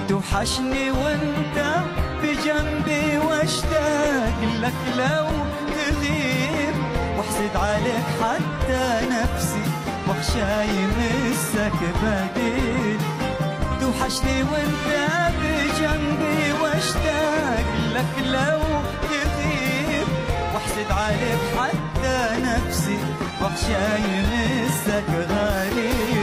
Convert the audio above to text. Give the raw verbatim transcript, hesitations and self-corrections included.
توحشني وانت بجنبي واشتاق لك لو تغيب، واحسد عليك حتى نفسي واخشى يمسك بديل. توحشني وانت بجنبي واشتاق لك لو تغيب، واحسد عليك حتى نفسي واخشى يمسك غريب.